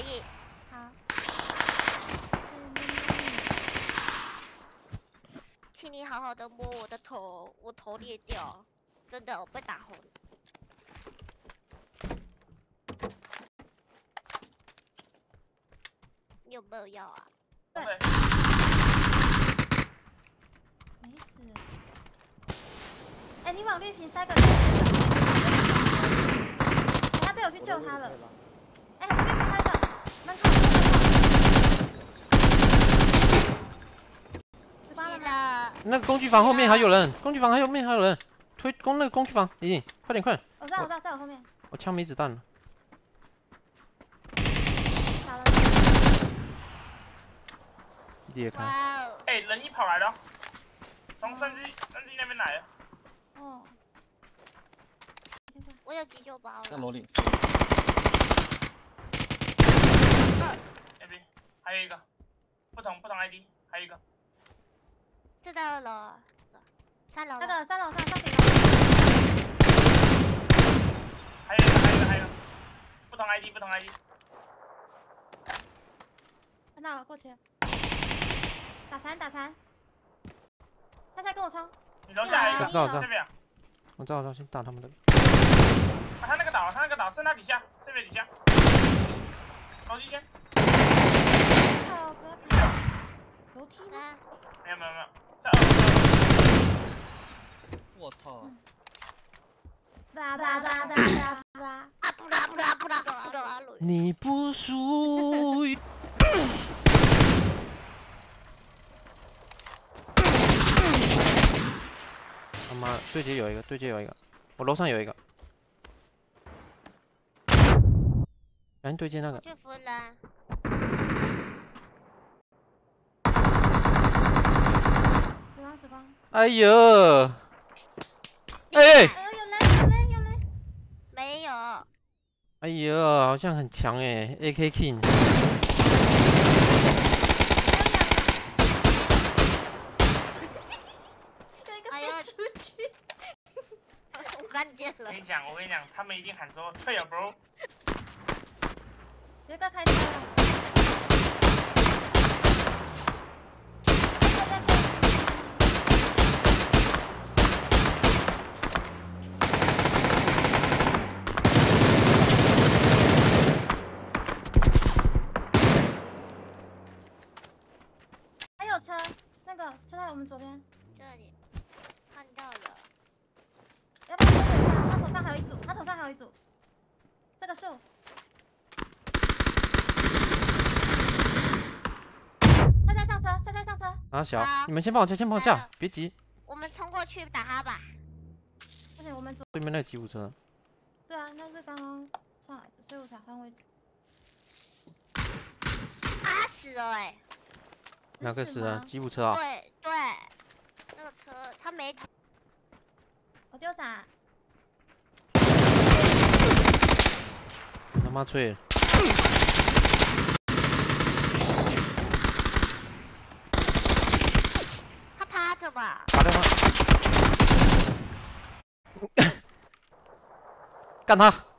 以。好。请你好好的摸我的头，我头裂掉，真的，我被打红。你有没有药啊？ 对。 没死。哎，你往绿瓶塞个。他队友去救他了。哎，绿瓶开的，门口。死光了吗？ 那个工具房后面还有人，工具房后面还有人，推攻那个工具房，咦，快点快点！ 我知道，在我后面。 我枪没子弹了。 打了。 裂开。 哎，人一跑来了，从三 G 那边来的。 哦。 我有急救包了。 在楼里。 那边还有一个，不同 ID， 还有一个。 这在2楼，3楼。 那个3楼上顶楼。 还有一个，不同 ID。 看到了，过去。打残。他在跟我冲。 你楼下还有一个，这边。 我知道，先打他们的。 他那个倒，剩他底下，这边底下。楼梯间。 好，不要看。楼梯吗？ 没有，在2楼。 我操！ 你不属于。他妈，对接有一个，我楼上有一个。赶紧对接那个。 我去扶人。 死光。 哎呦！哎！ 有人。 没有。 哎呦，好像很强哎 ，AK King。 出去！ 我看见了。 我跟你讲，他们一定喊说退了 bro。 有一个开车了。还有车，那个车在我们左边。 这里。看到了， 要不要他头上还有一组，这个树。他在上车。 啊小，你们先帮我架，别急。 我们冲过去打他吧。 而且我们对面那吉普车。 对啊，那是刚刚上来的，所以我才换位置。 啊死了哎！ 哪个死了？吉普车啊？ 对，那个车他没。 我丢伞。 他妈脆了！ 他趴着吧？ 打掉他！干他！